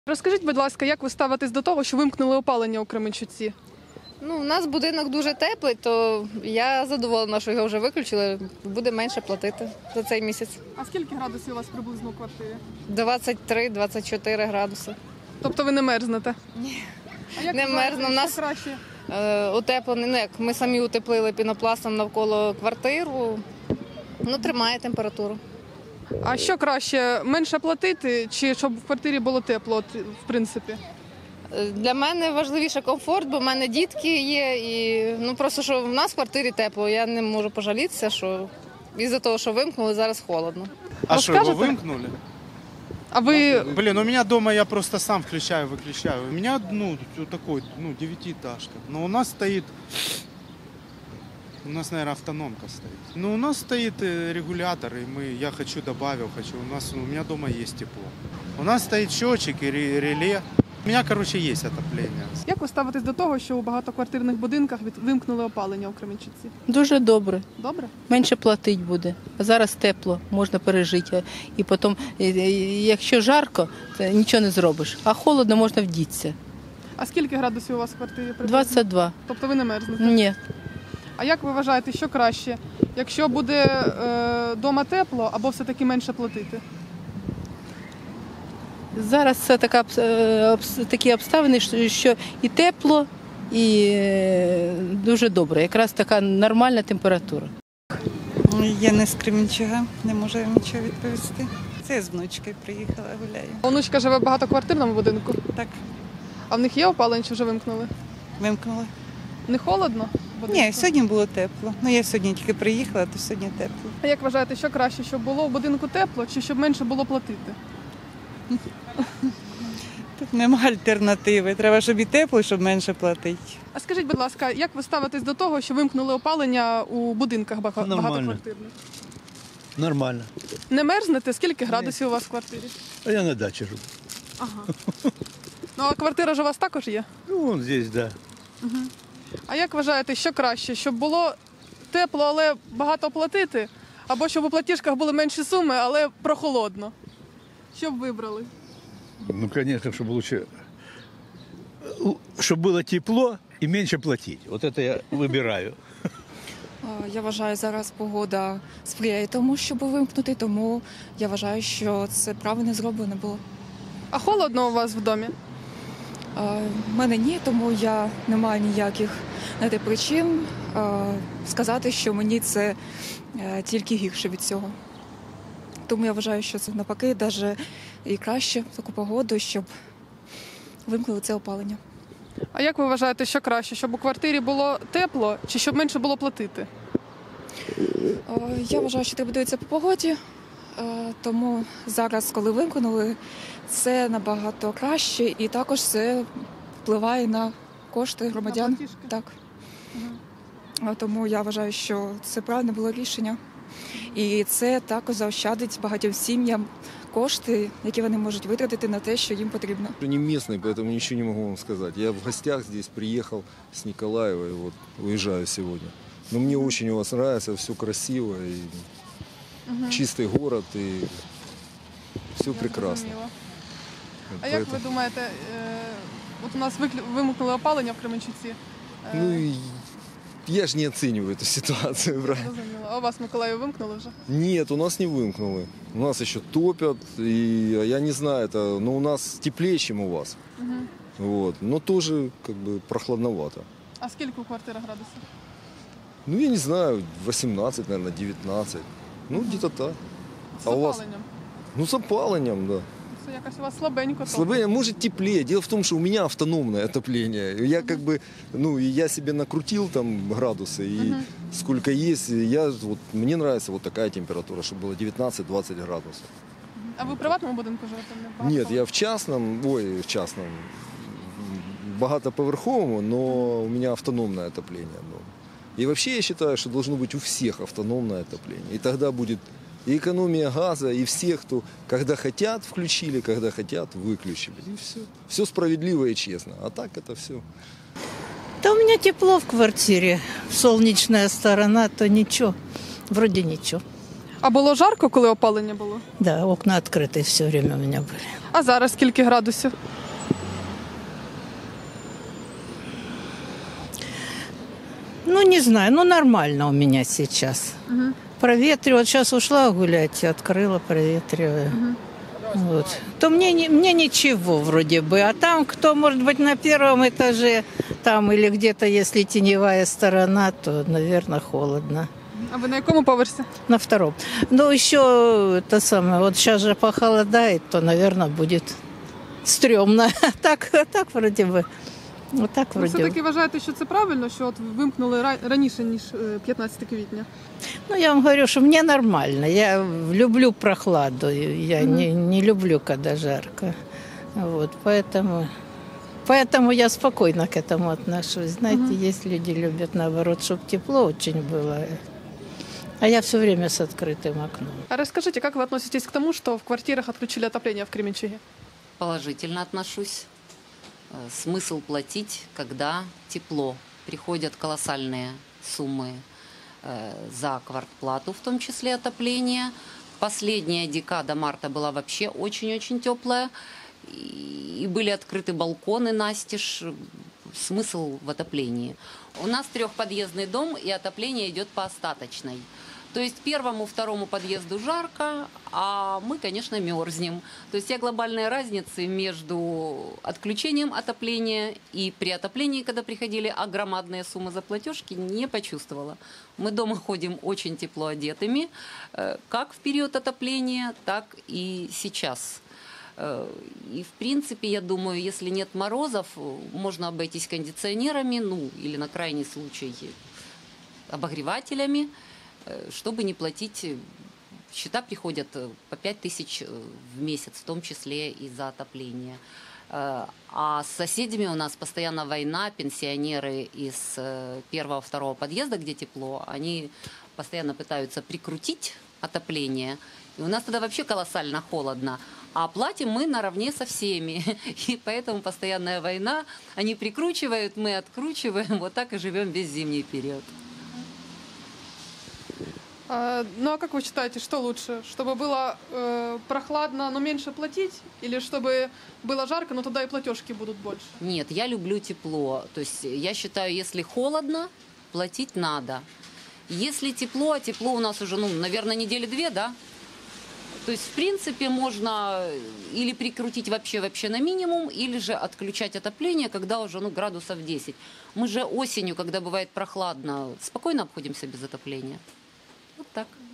Розкажіть, будь ласка, як ви ставитесь до того, що вимкнули опалення у Кременчуці? У нас будинок дуже теплий, то я задоволена, що його вже виключили. Буде менше платити за цей місяць. А скільки градусів у вас приблизно у квартирі? 23-24 градуси. Тобто ви не мерзнете? Ні. А як Не ви вважаєте, мерзну. У нас що краще? Утеплений, як ми самі утеплили пінопластом навколо квартиру. Тримає температуру. А що краще, менше платити чи щоб в квартирі було тепло, в принципі? Для мене важливіше комфорт, бо в мене дітки є. І просто що в нас в квартирі тепло. Я не можу пожалітися, що із-за того, що вимкнули, зараз холодно. А что, его Расскажете? вымкнули? А ви Блин, у меня дома я просто сам включаю, выключаю. У меня, вот такой, девятиэтажка. Но у нас стоит, наверное, автономка стоит. У нас стоит регулятор, и я хочу, добавил, хочу. У меня дома есть тепло. У нас стоит счетчик и реле. У меня, есть отопление. як ви ставитесь до того, що у багатоквартирних будинках вимкнули опалення у Кременчуці? Дуже добре. Добре? Менше платить буде. А зараз тепло, можна пережити. І потім, якщо жарко, то нічого не зробиш. А холодно, можна вдітися. А скільки градусів у вас в квартирі приблизно? 22. Тобто ви не мерзнете? Ні. А як ви вважаєте, що краще? Якщо буде дома тепло або все-таки менше платити? Зараз це такі обставини, що і тепло, і дуже добре. Якраз така нормальна температура. Я не з Кременчуга, не можу вам нічого відповісти. Це я з внучкою приїхала, гуляю. Онучка живе в багатоквартирному будинку. Так, А в них є опалення чи вже вимкнули? вимкнула. Не холодно? в будинку? Ні, сьогодні було тепло. Я сьогодні тільки приїхала, то сьогодні тепло. А як вважаєте, що краще, щоб було в будинку тепло чи щоб менше було платити? Тут нема альтернативи. Треба, щоб і тепло, щоб менше платити. А скажіть, будь ласка, як ви ставитесь до того, що вимкнули опалення у будинках багатоквартирних? Нормально. Не мерзнете? Скільки градусів у вас в квартирі? А я на даче живу. Ага. Ну, а квартира ж у вас також є? Вон здесь, да. А як вважаєте, що краще, щоб було тепло, але багато платити? Або щоб у платіжках були менші суми, але прохолодно? Що б вибрали? Ну, конечно, чтобы лучше... Чтобы было тепло и меньше платить. Вот это я выбираю. Я вважаю, зараз погода сприяє тому, щоб вимкнути, тому я вважаю, що це правильно зроблено було. А холодно у вас в домі? В мене ні, тому я не маю ніяких причин сказати, що мені це тільки гірше від цього. Тому я вважаю, що це навпаки навіть і краще в таку погоду, щоб вимкнули це опалення. А як ви вважаєте, що краще, щоб у квартирі було тепло чи щоб менше було платити? Я вважаю, що треба дивитися по погоді, тому зараз, коли вимкнули, це набагато краще і також це впливає на кошти громадян. На платіжки? Так. Тому я вважаю, що це правильне було рішення. І це також заощадить багатьом сім'ям кошти, які вони можуть витратити на те, що їм потрібно. Не местный, поэтому ничего не могу вам сказать. Я в гостях здесь приехал с Николаева и уезжаю сегодня. Но мне очень у вас нравится, все красиво, и чистый город, и все прекрасно. Зрозуміло. А як ви думаєте, от у нас вимкнули опалення в Кременчуці? И я же не оцениваю эту ситуацию, правильно? Зрозуміло. А у вас в Миколаєві вимкнули вже? Нет, у нас не вымкнули. У нас еще топят, и я не знаю, но у нас теплее, чем у вас. Но тоже прохладновато. А скільки у квартирі градусів? Я не знаю, 18, наверное, 19. Где-то так. З А у вас? опаленням? С опаленнем, да. Це якось у вас слабенько. Слабее, может теплее. Дело в том, что у меня автономное отопление. Я я себе накрутил там градусы, и сколько есть. Мне нравится вот такая температура, чтобы было 19-20 градусов. А ви в приватному будинку живете? Нет, я в частном, багатоповерховому, но у меня автономное отопление. И вообще я считаю, что должно быть у всех автономное отопление. И тогда будет и экономия газа, и всех, кто когда хотят включили, когда хотят выключили. И все. Все справедливо и честно. А так это все. Да у меня тепло в квартире. Солнечная сторона, то ничего. Вроде ничего. А було жарко, коли опалення було? Да, окна открыты все время у меня были. А зараз скільки градусів? Ну, не знаю, ну нормально у меня сейчас. Мгм. Проветриваю, вот сейчас ушла гулять, открыла, проветриваю. Вот. То мне ничего вроде бы. А там, кто, может быть, на первом этаже, там или где-то, если теневая сторона, то, наверное, холодно. А ви на якому поверсі? На втором. Ну, еще это самое, вот сейчас же похолодает, то, наверное, будет стрёмно. Так вроде бы. Вот так Ви вроде бы. все-таки вважаєте, що це правильно, що от вимкнули раніше, ніж 15 квітня? Ну, я вам говорю, что мне нормально. Я люблю прохладу. Я не люблю, когда жарко. Вот, поэтому я спокойно к этому отношусь. Знаете, есть люди любят, наоборот, чтобы тепло очень было. А я все время с открытым окном. А расскажите, как вы относитесь к тому, что в квартирах отключили отопление в Кременчуге? Положительно отношусь. Смысл платить, когда тепло. Приходят колоссальные суммы за квартплату, в том числе отопление. Последняя декада марта была вообще очень-очень теплая. И были открыты балконы настежь. Смысл в отоплении. У нас трехподъездный дом, и отопление идет по остаточной. То есть первому, второму подъезду жарко, а мы, конечно, мерзнем. То есть я глобальной разницы между отключением отопления и при отоплении, когда приходили громадные суммы за платежки, не почувствовала. Мы дома ходим очень тепло одетыми, как в период отопления, так и сейчас. И, в принципе, я думаю, если нет морозов, можно обойтись кондиционерами, ну, или на крайний случай обогревателями, чтобы не платить. Счета приходят по 5000 в месяц, в том числе и за отопление. А с соседями у нас постоянно война, пенсионеры из первого-второго подъезда, где тепло, они постоянно пытаются прикрутить отопление. И у нас тогда вообще колоссально холодно. А платим мы наравне со всеми. И поэтому постоянная война. Они прикручивают, мы откручиваем. Вот так и живем весь зимний период. Ну а как вы считаете, что лучше? Чтобы было прохладно, но меньше платить? Или чтобы было жарко, но тогда и платежки будут больше? Нет, я люблю тепло. То есть я считаю, если холодно, платить надо. Если тепло, а тепло у нас уже, наверное, недели 2, да? То есть, в принципе, можно или прикрутить вообще на минимум, или же отключать отопление, когда уже градусов 10. Мы же осенью, когда бывает прохладно, спокойно обходимся без отопления. Вот так.